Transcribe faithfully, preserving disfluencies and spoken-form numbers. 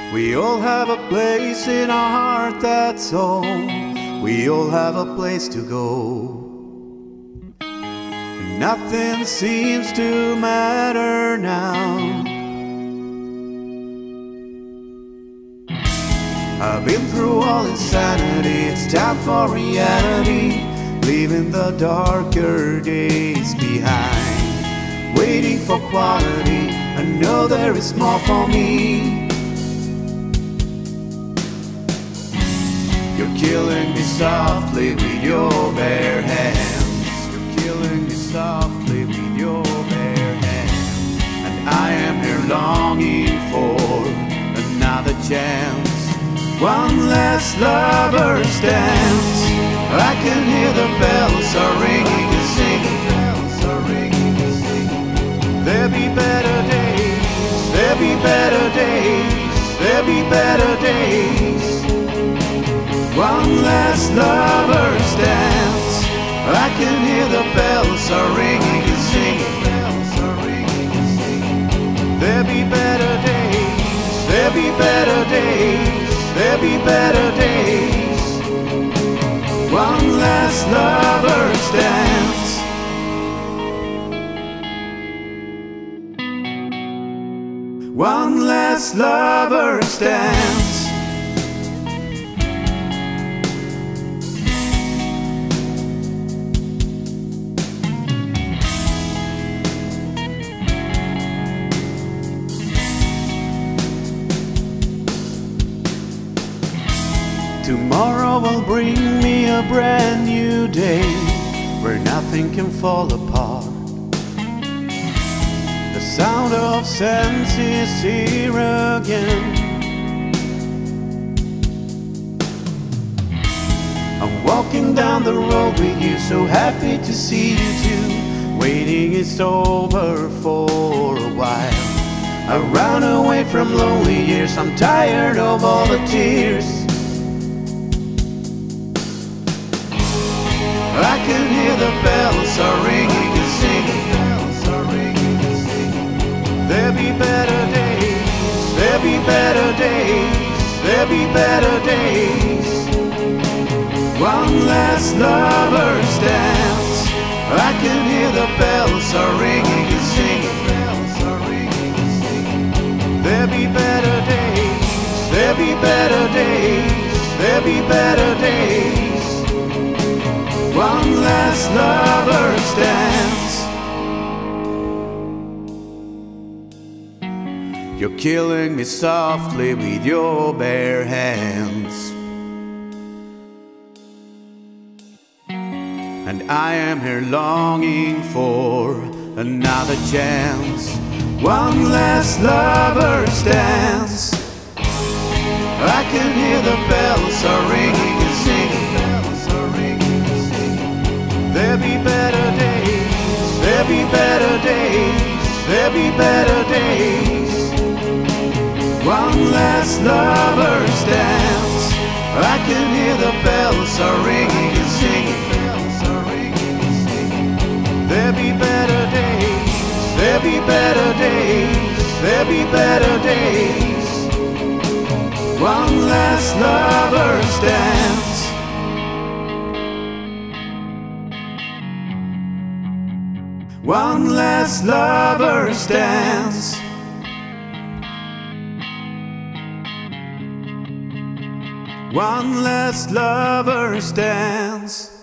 We all have a place in our heart, that's all. We all have a place to go. Nothing seems to matter now. I've been through all insanity, it's time for reality. Leaving the darker days behind, waiting for quality. I know there is more for me. You're killing me softly with your bare hands. You're killing me softly with your bare hands. And I am here longing for another chance. One last lover's dance. I can hear the bells are ringing and singing. Bells are ringing and singing. There'll be better days. There'll be better days. There'll be better days. One last lover's dance. I can hear the bells are ringing and singing. Bells are ringing and singing. There'll be better days. There'll be better days. There'll be better days. One last lover's dance. One last lover's dance. Tomorrow will bring me a brand new day where nothing can fall apart. The sound of sense is here again. I'm walking down the road with you, so happy to see you too. Waiting is over for a while. I run away from lonely years, I'm tired of all the tears. I can hear the bells are ringing and singing. Bells are ringing and singing. There'll be better days. There'll be better days. There'll be better days. One last lover's dance. I can hear the bells are ringing and singing. Bells are ringing and singing. There'll be better days. There'll be better days. There'll be better days. One last lover's dance. You're killing me softly with your bare hands. And I am here longing for another chance. One last lover's dance. I can hear the bells are ringing and singing. There'll be better days. There'll be better days. There'll be better days. One last lover's dance. I can hear the bells are ringing and singing. Bells are ringing and singing. There'll be better days. There'll be better days. There'll be better days. One last lover's dance. One last lover's dance. One last lover's dance.